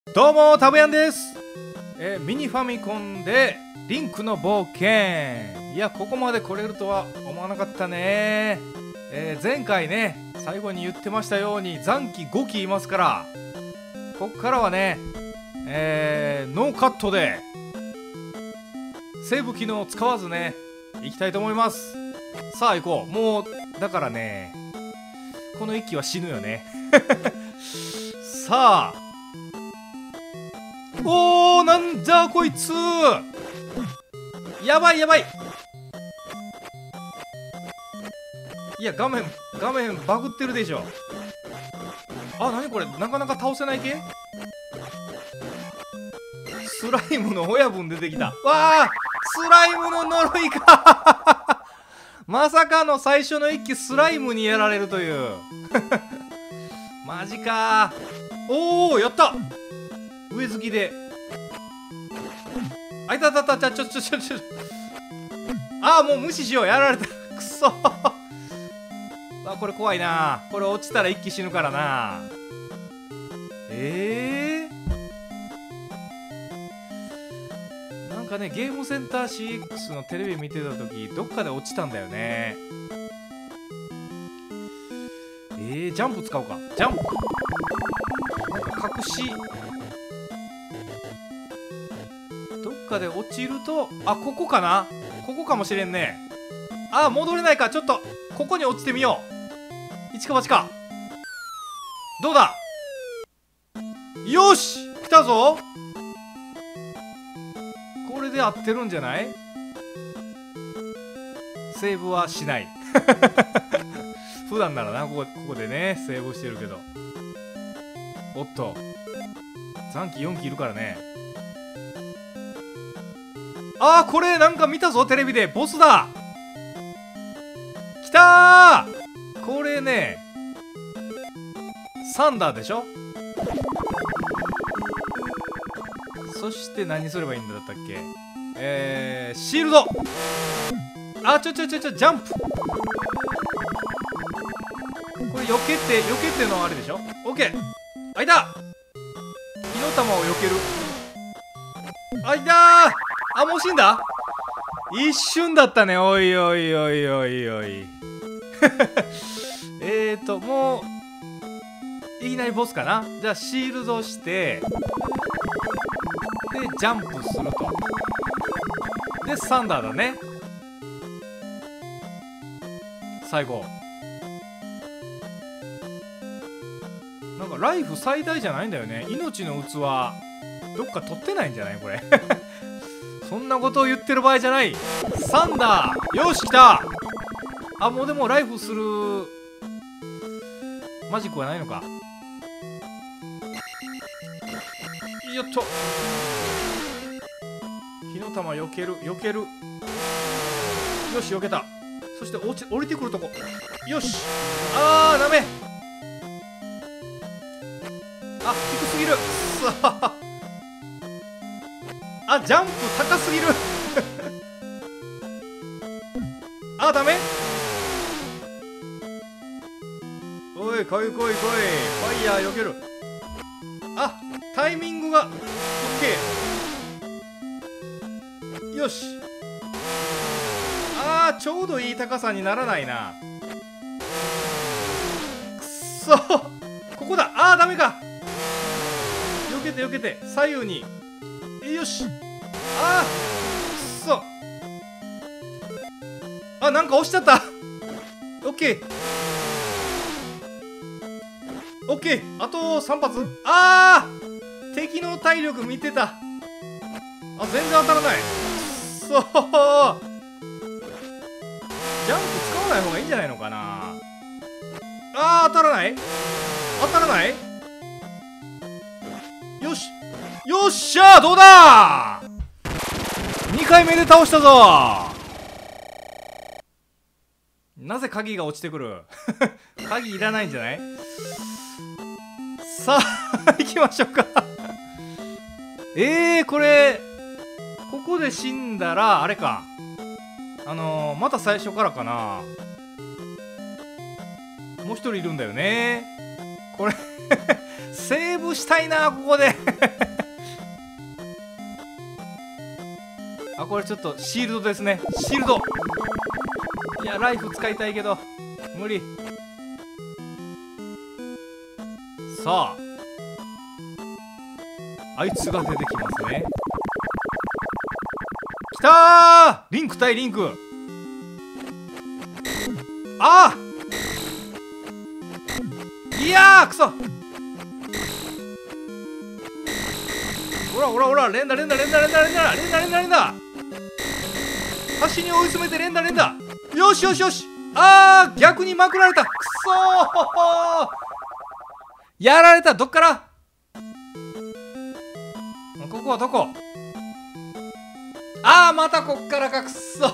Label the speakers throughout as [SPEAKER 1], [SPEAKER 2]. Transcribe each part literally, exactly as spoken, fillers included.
[SPEAKER 1] どうもタブヤンです。えーミニファミコンでリンクの冒険、いやここまで来れるとは思わなかったね。えー前回ね最後に言ってましたように残機ごきいますから、こっからはね、えーノーカットでセーブ機能を使わずねいきたいと思います。さあ行こう。もうだからねこの一機は死ぬよねさあ、おー、なんじゃこいつ、やばいやばい。いや画面画面バグってるでしょ。あ、なにこれ、なかなか倒せない系。スライムの親分出てきた。わあ、スライムの呪いかまさかの最初の一機スライムにやられるというマジか。おお、やった。上好きで、あいたたたた、ちょちょちょちょ、ああもう無視しよう。やられたくそあ、これ怖いな。これ落ちたら一気死ぬからな。えー、なんかねゲームセンター シーエックス のテレビ見てた時どっかで落ちたんだよね。えー、ジャンプ使おうか。ジャンプなんか隠し、どっかで落ちると、あ、ここかな。ここかもしれんね。あ、戻れないか。ちょっとここに落ちてみよう。一か八か。どうだ。よし来たぞ。これで合ってるんじゃない。セーブはしない普段ならな、ここ、ここでねセーブしてるけど。おっと残機よんきいるからね。あー、これなんか見たぞテレビで。ボスだ。きたー。これねサンダーでしょ。そして何すればいいんだったっけ。えー、シールド。あ、ちょちょちょちょ、ジャンプ。これ避けて避けてのあれでしょ。オッケー。あいた。火の玉を避ける。あいたー。あ、もう死んだ。一瞬だったね。おいおいおいおいおいえーともういきなりボスかな。じゃあシールドしてでジャンプすると。でサンダーだね。最後なんかライフ最大じゃないんだよね。命の器どっか取ってないんじゃないこれそんなことを言ってる場合じゃない。サンダー。よし来た。あ、もうでもライフするマジックはないのか。よっと、火の玉避ける避ける。よし避けた。そして落ち降りてくるとこ。よし。あーダメ。あ、低すぎるさああ、ジャンプ高すぎるあ、ダメ。おい来い来い来い。ファイヤー避ける。あ、タイミングがオッケー。よし。あー、ちょうどいい高さにならないな。くっそここだ。あーダメか。避けて避けて左右に。よし。あーくっそ。あ、なんか押しちゃったオッケーオッケー。あとさん発。あー敵の体力見てた。あ、全然当たらない。くっそー。ジャンプ使わない方がいいんじゃないのかな。あー当たらない。当たらない。よしよっしゃー。どうだー。にかいめで倒したぞ。なぜ鍵が落ちてくる鍵いらないんじゃない。さあ行きましょうかえー、これここで死んだらあれか、あのー、また最初からかな。もう一人いるんだよねこれセーブしたいなここであ、これちょっとシールドですね。シールド。いや、ライフ使いたいけど無理。さあ、あいつが出てきますね。きたー、リンク対リンク。あー、いやー、くそ。ほらほらほら、連打連打連打連打連打連打連打連打。端に追い詰めて連打連打。よしよしよし。あー、逆にまくられた。くそー、やられた。どっから、ここはどこ。あー、またこっからか。くそ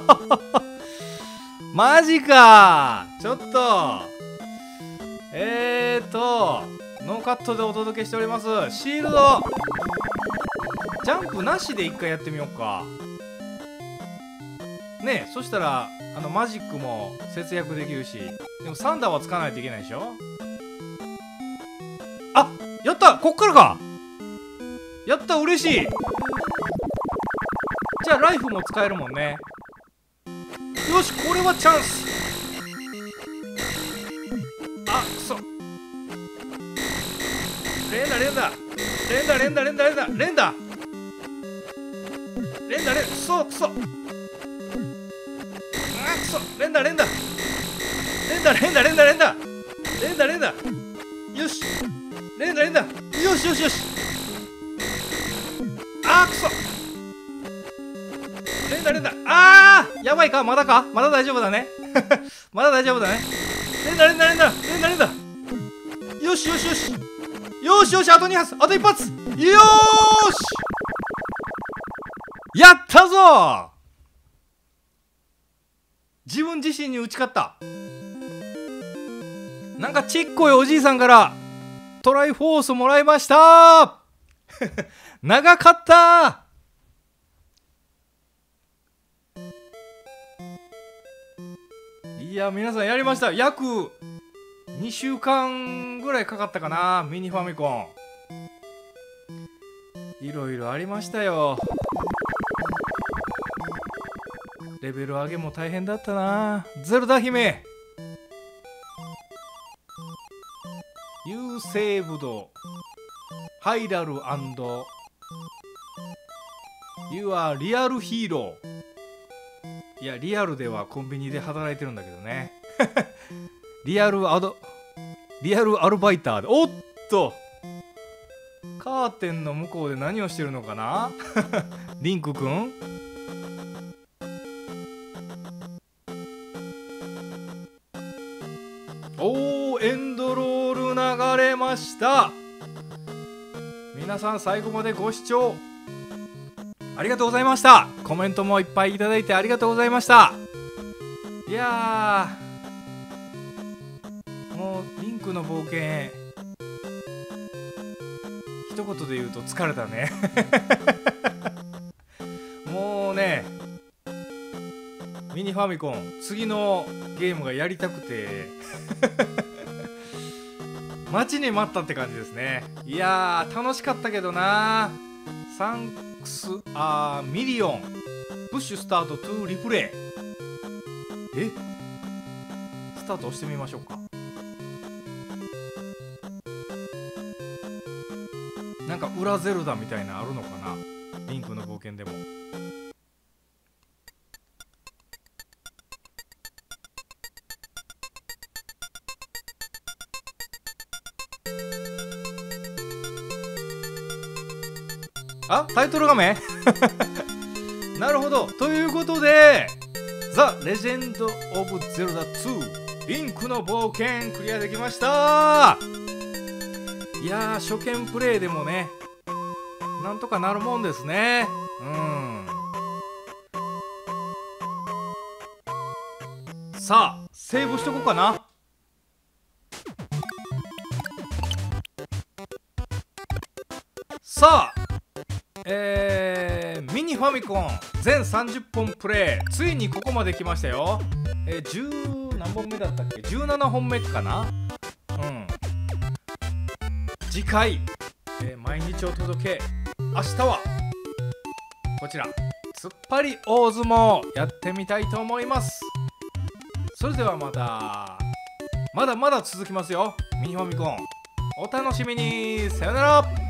[SPEAKER 1] マジか。ちょっとえーとノーカットでお届けしております。シールドジャンプなしで一回やってみようかね。え、そしたらあのマジックも節約できるし、でもサンダーはつかないといけないでしょ。あ、やった、こっからか。やった、嬉しい。じゃあライフも使えるもんね。よし、これはチャンス。あ、くそ。連打連打連打連打連打連打連打連打連打、くそくそ。あ、くそ。連打連打連打連打連打連打連打連打。よし、連打連打。よしよしよし。あー、くそ。連打連打。あー、やばいか。まだか。まだ大丈夫だねまだ大丈夫だね。連打連打連打連打連打。よしよしよしよしよし。あとに発、あといっ発。よーし、やったぞ。自分自身に打ち勝った。なんかちっこいおじいさんからトライフォースもらいました長かった。いや、皆さんやりました。約にしゅうかんぐらいかかったかな、ミニファミコン。いろいろありましたよ。レベル上げも大変だったな。ゼルダ姫、ユーセーブド、ハイラル&ユアリアルヒーロー。いや、リアルではコンビニで働いてるんだけどねリアルアドリアルアルバイターで。おっと、カーテンの向こうで何をしてるのかなリンクくん。おー、エンドロール流れました。皆さん最後までご視聴ありがとうございました。コメントもいっぱいいただいてありがとうございました。いやー、もうリンクの冒険、一言で言うと疲れたねもうね、ミニファミコン次のゲームがやりたくて待ちに待ったって感じですね。いやー、楽しかったけどな。サンクスアーミリオンプッシュスタートトゥーリプレイ。え、スタート押してみましょうか。なんか裏ゼルダみたいなのあるのかな、リンクの冒険でも。あ、タイトル画面なるほど。ということでザ・レジェンド・オブ・ゼルダツーリンクの冒険クリアできました。いやー、初見プレイでもね、なんとかなるもんですね。うん。さあ、セーブしとこうかな。さあ、えー、ミニファミコン全さんじゅっぽんプレイ、ついにここまで来ましたよ。えー、じゅう何本目だったっけ、じゅうななほんめかな。うん、 次回、えー毎日お届け、明日はこちら突っ張り大相撲やってみたいと思います。それではまた、まだまだ続きますよ。ミニファミコンお楽しみに。さよなら。